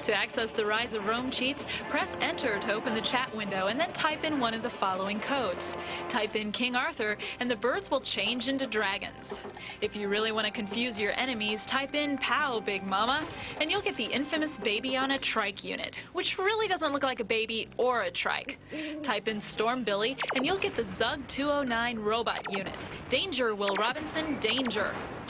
To access the Rise of Rome cheats, press Enter to open the chat window and then type in one of the following codes. Type in King Arthur and the birds will change into dragons. If you really want to confuse your enemies, type in Pow Big Mama and you'll get the infamous baby on a trike unit, which really doesn't look like a baby or a trike. Type in Storm Billy and you'll get the Zug 209 robot unit. Danger, Will Robinson, danger.